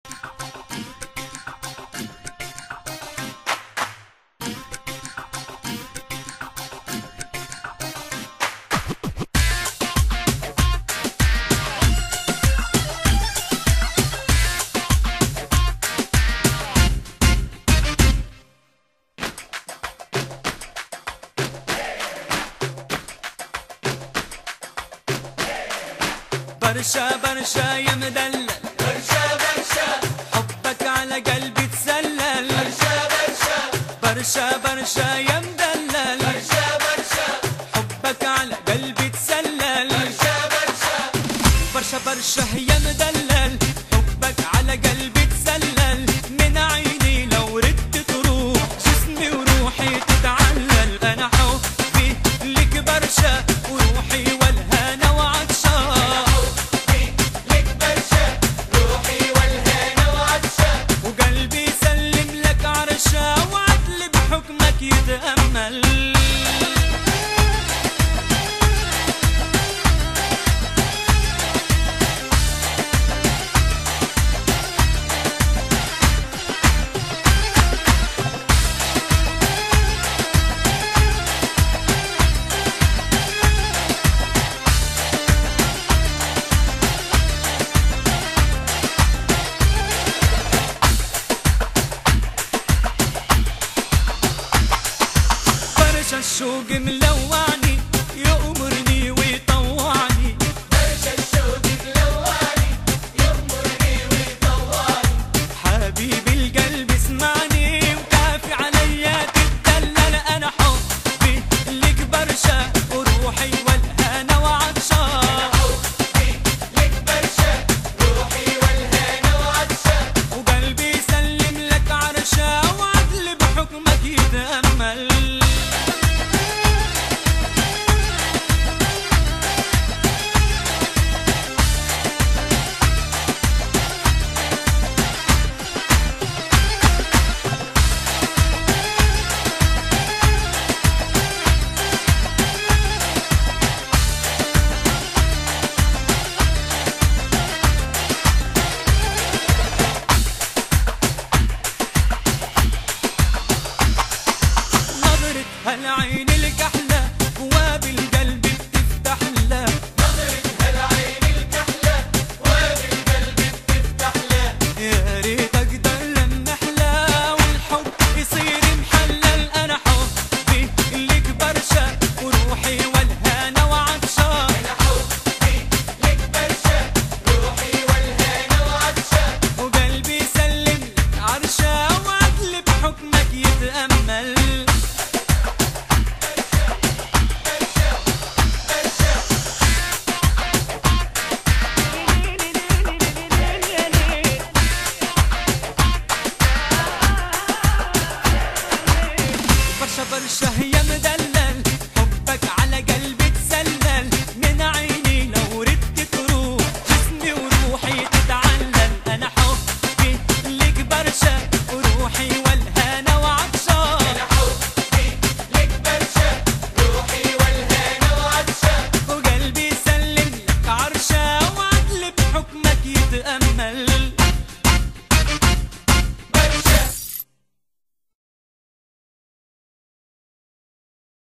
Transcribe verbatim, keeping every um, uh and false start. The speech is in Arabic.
برشا برشا يا مدلل، برشا برشا حبك على قلبي تسلل. برشا برشا برشا برشا يا مدلل، برشا برشا حبك على قلبي تسلل. برشا برشا برشا برشا يا مدلل، حبك على قلبي تسلل. من عيني لو ردت تروح جسمي وروحي تتعلل. انا حبي لك برشا وروحي والهنا وعطشان، وقلبي يسلم لك عرشا وعدل بحكمك يتأمل. الشوق من